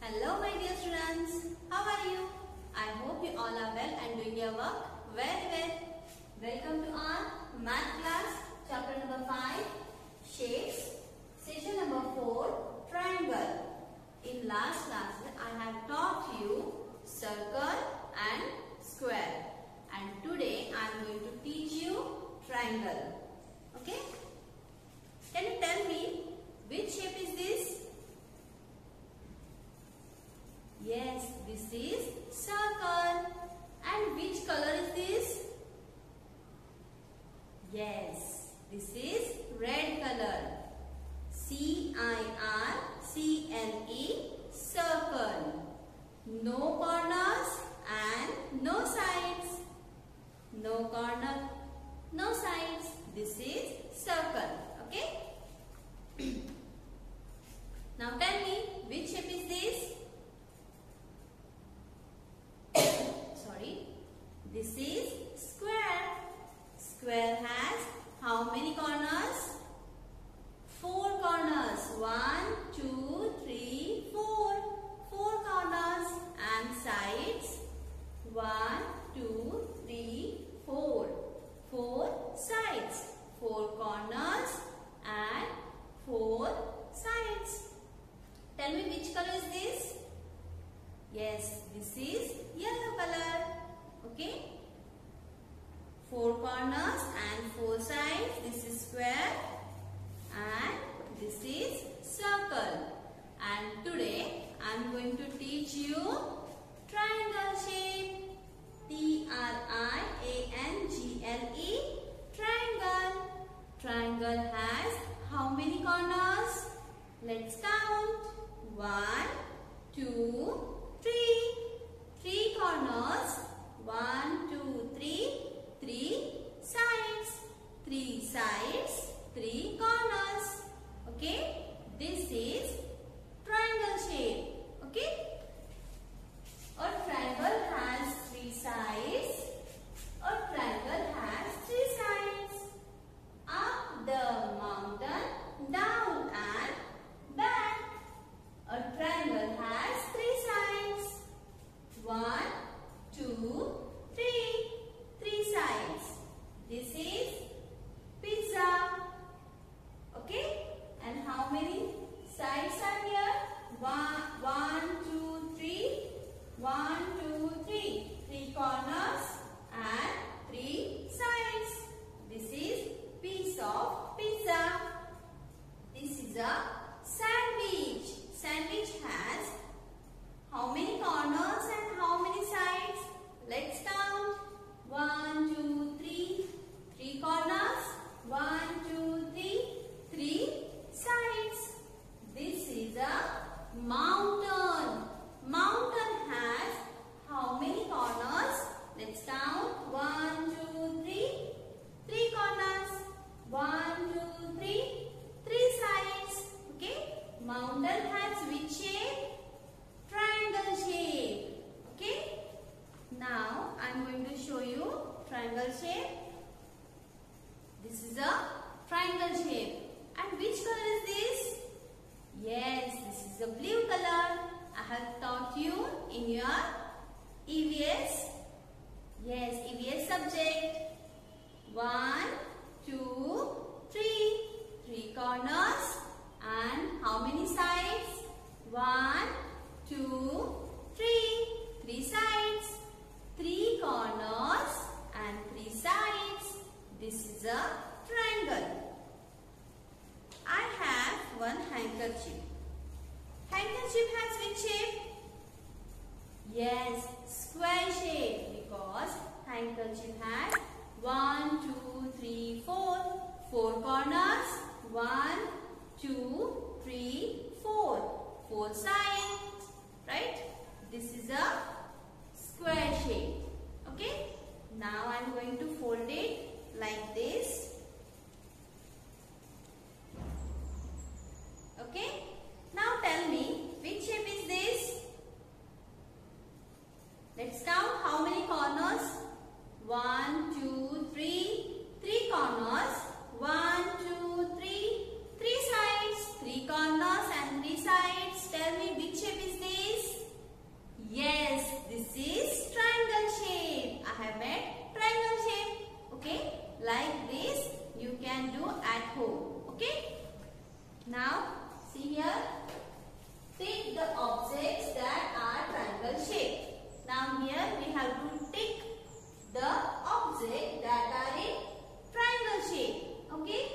Hello my dear students, how are you? I hope you all are well and doing your work very well. Welcome to our math class, chapter number 5, shapes, session number 4, triangle. In last class, I have taught you circle and square, and today I am going to teach you triangle. Okay? Can you tell me which shape is this? Yes, this is circle. And which color is this? Yes, this is red color. C-I-R-C-L-E, circle. No corners and no sides. No corner, no sides. This is circle. Okay? Now tell me, which shape is this? This is square. Square has how many corners? 4 corners. 1, 2, 3, 4. 4 corners and sides. 1, 2, 3, 4. 4 sides. 4 corners and 4 sides. Tell me which color is this? Yes, this is yellow color. Okay, 4 corners and 4 sides. This is square and this is circle. And today I am going to teach you triangle shape. T-R-I-A-N-G-L-E, triangle. Triangle has how many corners? Let's count. 1, 2, 3. 3 corners. 1, 2, 3. 3 sides. 3 sides. 3 corners. Okay. This is triangle shape. Okay. A triangle has 3 sides. A triangle has 3 sides. Up the mountain, down and back. A triangle has 3 sides. 1, 2, 3. 3 sides. This is pizza. Okay? And how many sides are here? 1, 2, 3. 1, 2, 3. 3 corners and 3 sides. This is piece of pizza. This is a sandwich. Sandwich has how many corners and how many sides? Let's count. 1, 2, 3. 3 corners. 1, 2, 3. 3 sides. This is a mountain. Mountain has how many corners? Let's count. 1, 2, 3. 3 corners. 1, 2, 3. 3 sides. Okay. Mountain has which shape? Triangle shape. Okay. Now I am going to show you triangle shape. This is a triangle shape. And which color is this? Yes, this is a blue color. I have taught you in your EVS. Yes, EVS subject. 1, 2, 3. 3 corners and how many sides? 1, 2, 3. 3 sides. 3 corners and 3 sides. This is a triangle. I have one handkerchief. Handkerchief has which shape? Yes, square shape, because handkerchief has 1, 2, 3, 4. 4 corners. 1, 2, 3, 4. 4 sides. Right? This is a square shape. Okay. Now I am going to fold it like this. Okay. Now tell me, which shape is this? Let's count how many corners. 1, 2, 3. 3 corners. 1, 2, 3. 3 sides. 3 corners and 3 sides. Tell me, which shape is this? this is triangle shape. I have made triangle shape. Okay, like this you can do at home. Okay. Now see here. Tick the objects that are triangle shape. Now here we have to tick the objects that are in triangle shape. Okay.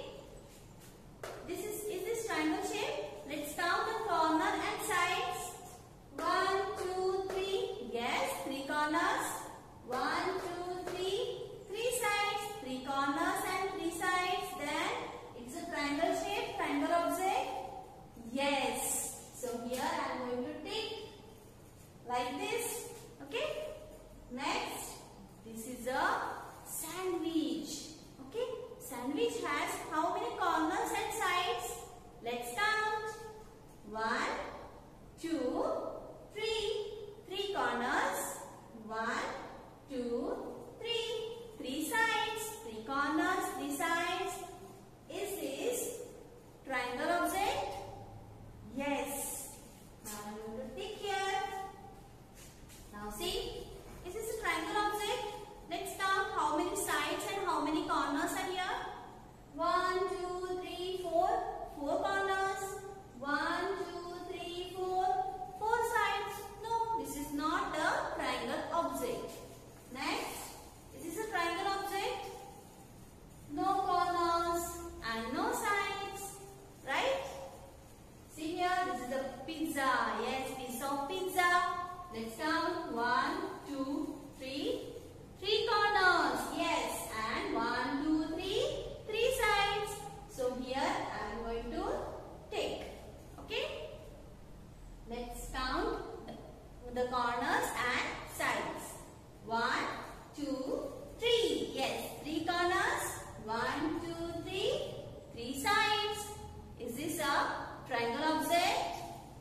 Is this triangle shape? Let's count the corner and sides. 1, 2, 3. Yes, 3 corners. 1, 2, 3. 3 sides. 3 corners and 3 sides. Then it's a triangle shape, triangle object. Yes. So here I am going to tick like this. Okay. Next, this is a sandwich. Okay. Sandwich has how many corners and sides? Let's count. 1, 2, 3. 3 corners. 1, 2, 3. 3 sides. 3 corners. 3 sides. Is this triangle object? Yes. Now I am going to tick here. Now see, is this a triangle object? Let's count how many sides and how many corners are here. 1, 2, 3, 4. 4 corners. 1, 2, 3, 4. 4 sides. No, this is not a triangle object. Next, is this a triangle object? No corners and no sides. Right? See here, this is a pizza. Yes, piece of pizza. Let's count. 1, 2, 3. 3 corners. Yes, and 1, 2, 3. 3 sides. So here I am going to tick. Okay. Let's count the corners and sides. 1, 2, 3. Yes, 3 corners. 1, 2, 3. 3 sides. Is this a triangle object?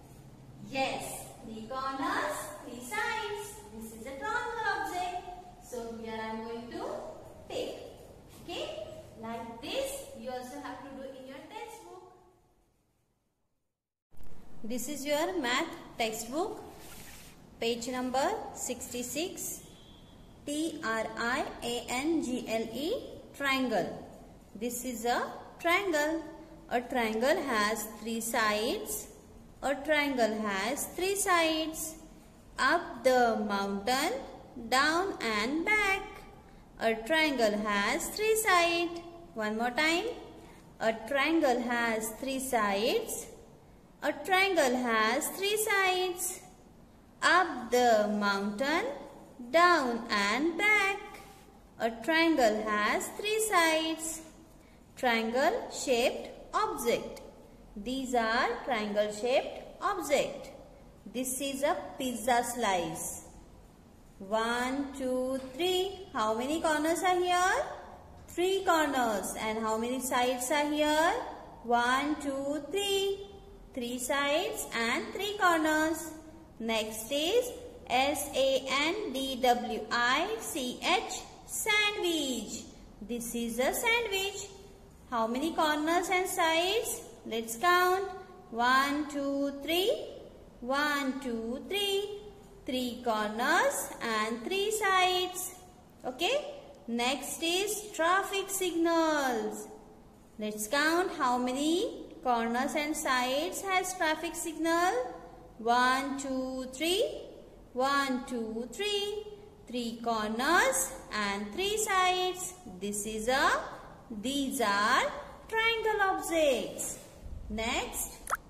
Yes. 3 corners, 3 sides. This is a triangle object. So here I am going to tick. Okay. Like this you also have to do in your textbook. This is your math textbook. Page number 66. Triangle. Triangle. This is a triangle. A triangle has 3 sides. A triangle has 3 sides. Up the mountain, down and back. A triangle has 3 sides. One more time. A triangle has 3 sides. A triangle has 3 sides. Up the mountain, down and back. A triangle has 3 sides. Triangle shaped object. These are triangle shaped object. This is a pizza slice. 1, 2, 3. How many corners are here? 3 corners. And how many sides are here? 1, 2, 3. 3 sides and 3 corners. Next is sandwich. Sandwich. This is a sandwich. How many corners and sides? Let's count. 1, 2, 3. 1, 2, 3. 3 corners and 3 sides. Okay. Next is traffic signals. Let's count how many corners and sides has traffic signal. 1, 2, 3. 1, 2, 3. 3 corners and 3 sides. These are triangle objects. Next,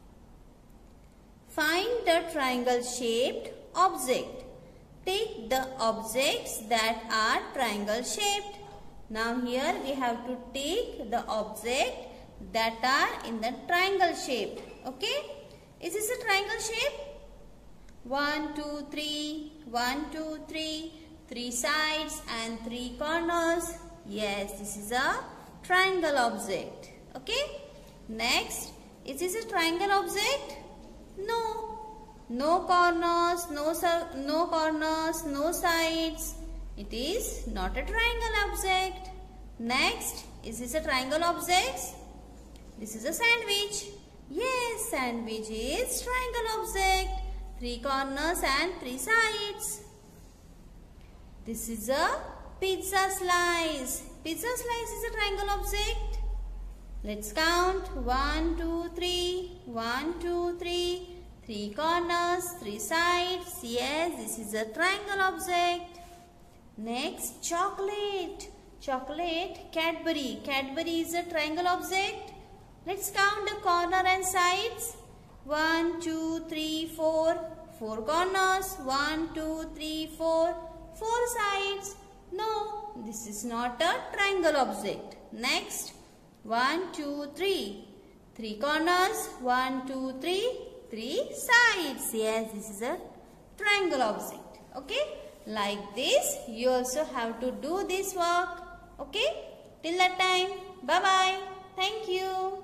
find the triangle shaped object. Take the objects that are triangle shaped. Now here we have to take the object that are in the triangle shape. Okay? Is this a triangle shape? 1, 2, 3. 1, 2, 3. 3 sides and 3 corners. Yes, this is a triangle object. Okay? Next, is this a triangle object? No. No corners, no sides. It is not a triangle object. Next, is this a triangle object? This is a sandwich. Yes, sandwich is triangle object. 3 corners and 3 sides. This is a pizza slice. Pizza slice is a triangle object. Let's count. 1, 2, 3. 1, 2, 3. 3 corners, 3 sides. Yes, this is a triangle object. Next, chocolate. Chocolate, Cadbury. Cadbury is a triangle object. Let's count the corner and sides. 1, 2, 3, 4. 4 corners. 1, 2, 3, 4. 4 sides. No, this is not a triangle object. Next, 1, 2, 3. 3 corners. 1, 2, 3. 3 sides. Yes, this is a triangle object. Okay. Like this, you also have to do this work. Okay. Till that time, bye-bye. Thank you.